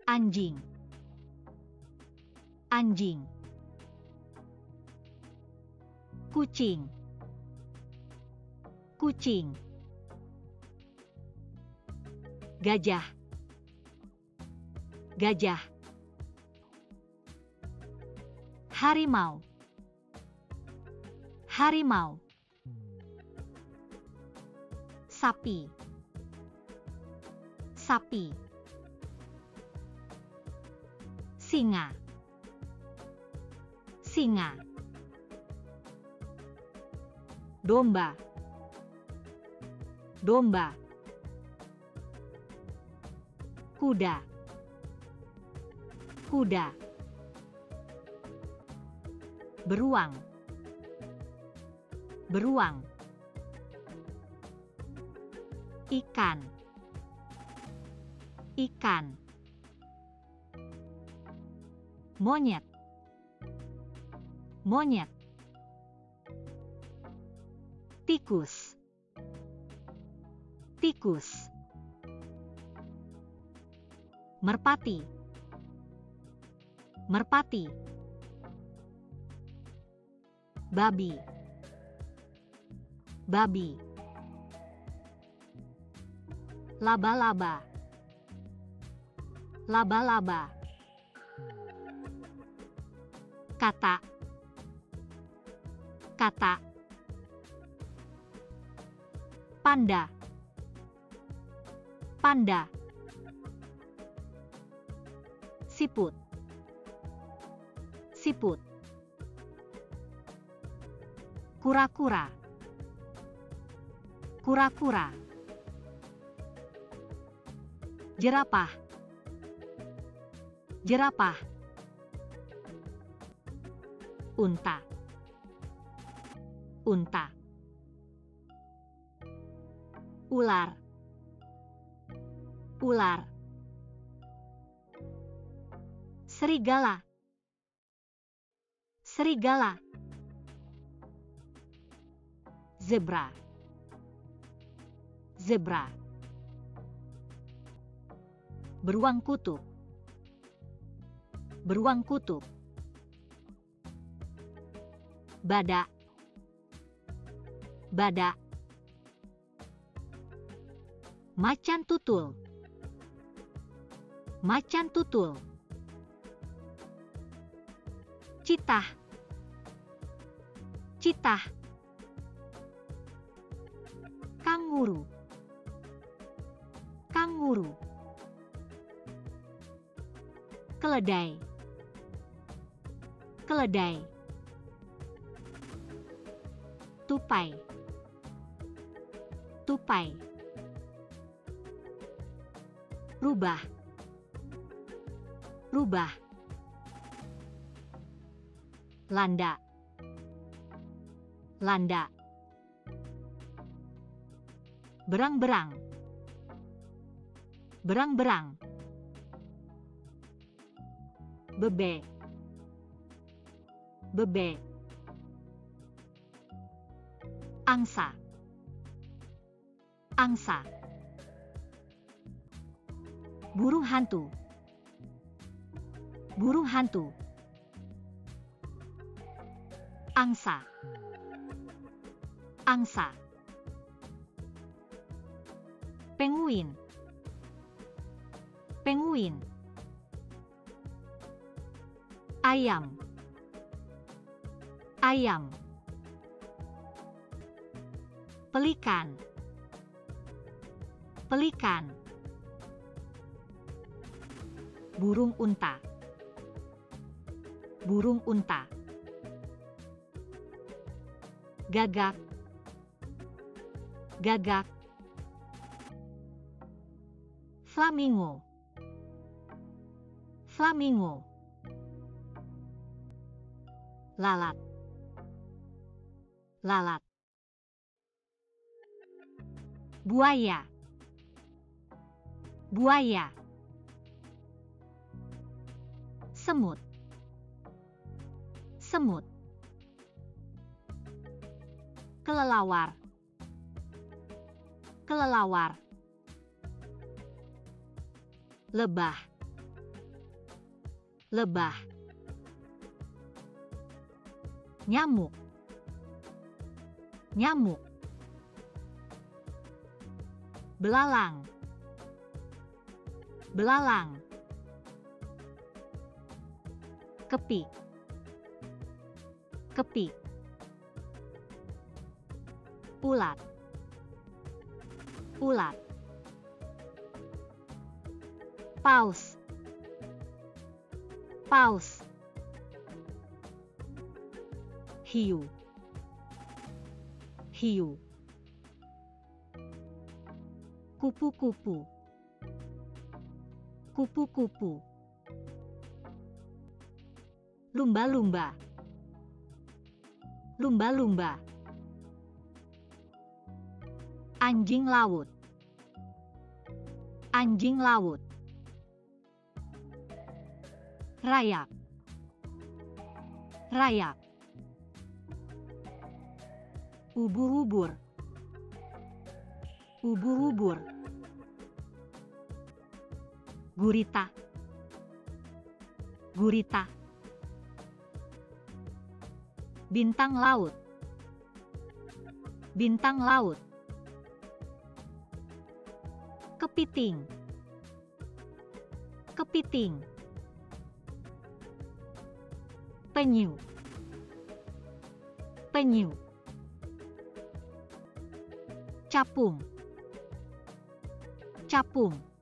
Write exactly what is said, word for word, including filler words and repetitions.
Anjing. Anjing. Kucing. Kucing. Gajah. Gajah. Harimau. Harimau. Sapi. Sapi. Singa. Singa. Domba. Domba. Kuda. Kuda. Beruang. Beruang. Ikan. Ikan. Monyet. Monyet. Tikus. Tikus. Merpati. Merpati. Babi. Babi. Laba-laba. Laba-laba. Kata. Kata. Panda. Panda. Siput. Siput. Kura-kura. Kura-kura. Jerapah. Jerapah. Unta. Unta. Ular. Ular. Serigala. Serigala. Zebra. Zebra. Beruang kutub. Beruang kutub. Badak. Badak. Macan tutul. Macan tutul. Citah. Citah. Kanguru. Kanguru. Keledai. Keledai. Tupai. Tupai. Rubah. Rubah. Landa. Landa. Berang-berang. Berang-berang. Bebek. Bebek. Angsa. Angsa. Burung hantu. Burung hantu. Angsa. Angsa. Penguin. Penguin. Ayam. Ayam. Pelikan. Pelikan. Burung unta. Burung unta. Gagak. Gagak. Flamingo. Flamingo. Lalat. Lalat. Buaya. Buaya. Semut. Semut. Kelelawar. Kelelawar. Lebah. lebah, nyamuk, nyamuk, belalang, belalang, kepik, kepik, ulat, ulat, paus, paus, hiu, hiu, kupu-kupu, kupu-kupu, lumba-lumba, lumba-lumba, anjing laut, anjing laut, rayap, rayap, ubur-ubur, ubur-ubur, gurita, gurita, bintang laut, bintang laut, kepiting, kepiting, penyu, penyu, capung, capung,